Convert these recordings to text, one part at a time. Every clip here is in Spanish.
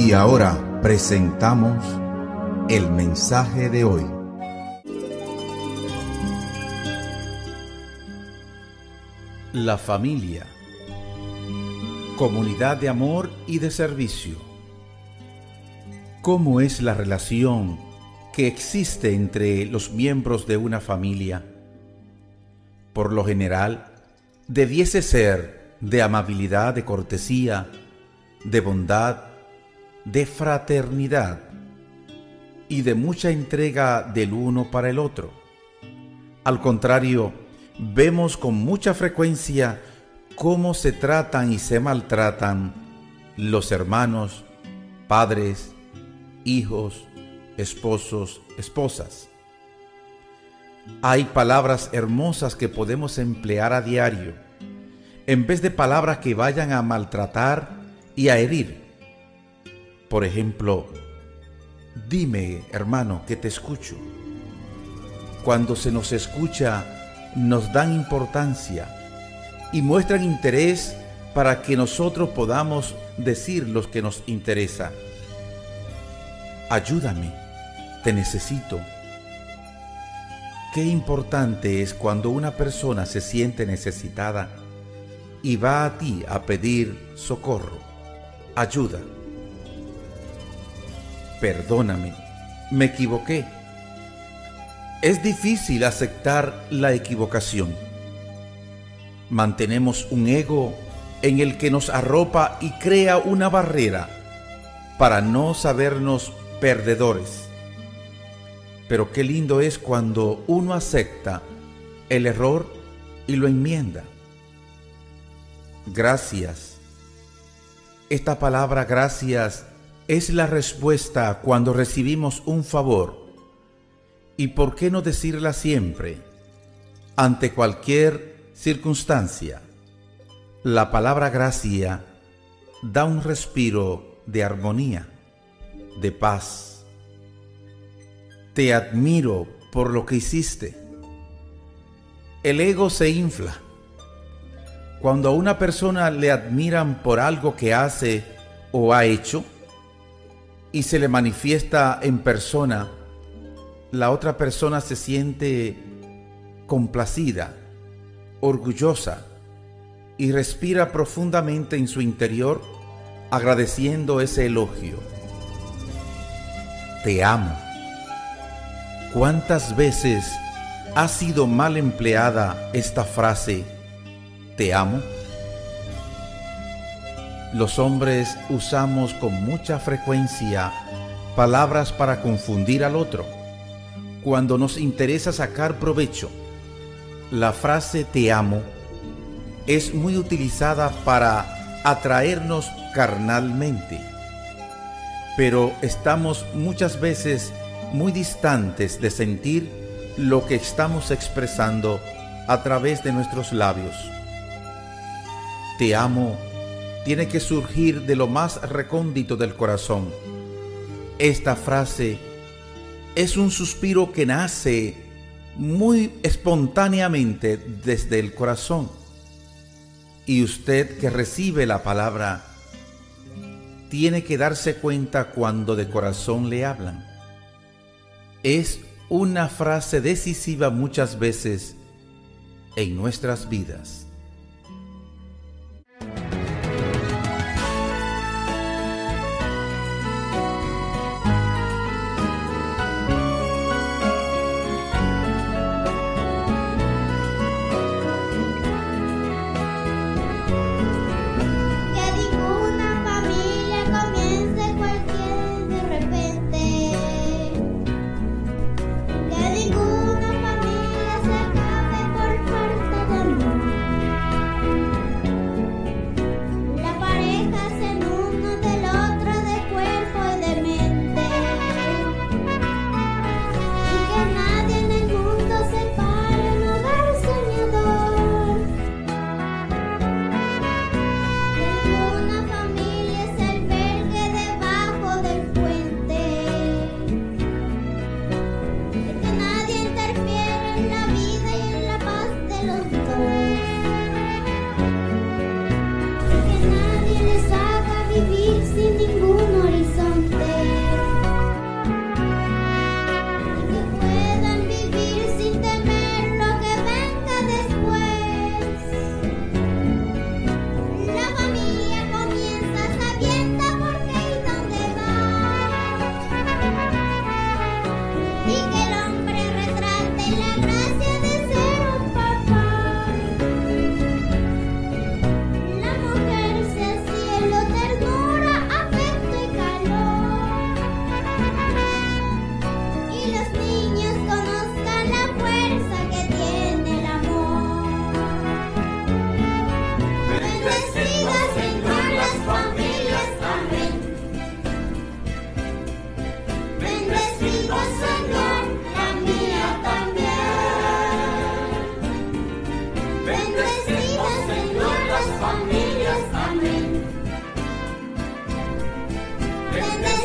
Y ahora presentamos el mensaje de hoy. La familia, comunidad de amor y de servicio. ¿Cómo es la relación que existe entre los miembros de una familia? Por lo general, debiese ser de amabilidad, de cortesía, de bondad, de fraternidad y de mucha entrega del uno para el otro. Al contrario, vemos con mucha frecuencia cómo se tratan y se maltratan los hermanos, padres, hijos, esposos, esposas. Hay palabras hermosas que podemos emplear a diario, en vez de palabras que vayan a maltratar y a herir. Por ejemplo, dime, hermano, que te escucho. Cuando se nos escucha, nos dan importancia y muestran interés para que nosotros podamos decir lo que nos interesa. Ayúdame, te necesito. Qué importante es cuando una persona se siente necesitada y va a ti a pedir socorro, ayuda. Perdóname, me equivoqué. Es difícil aceptar la equivocación. Mantenemos un ego en el que nos arropa y crea una barrera para no sabernos perdedores. Pero qué lindo es cuando uno acepta el error y lo enmienda. Gracias. Esta palabra gracias es la respuesta cuando recibimos un favor. ¿Y por qué no decirla siempre? Ante cualquier circunstancia. La palabra gracia da un respiro de armonía, de paz. Te admiro por lo que hiciste. El ego se infla. Cuando a una persona le admiran por algo que hace o ha hecho, y se le manifiesta en persona, la otra persona se siente complacida, orgullosa y respira profundamente en su interior agradeciendo ese elogio. Te amo. ¿Cuántas veces ha sido mal empleada esta frase, te amo? Los hombres usamos con mucha frecuencia palabras para confundir al otro. Cuando nos interesa sacar provecho, la frase te amo es muy utilizada para atraernos carnalmente. Pero estamos muchas veces muy distantes de sentir lo que estamos expresando a través de nuestros labios. Te amo tiene que surgir de lo más recóndito del corazón. Esta frase es un suspiro que nace muy espontáneamente desde el corazón. Y usted que recibe la palabra tiene que darse cuenta cuando de corazón le hablan. Es una frase decisiva muchas veces en nuestras vidas.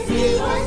Viva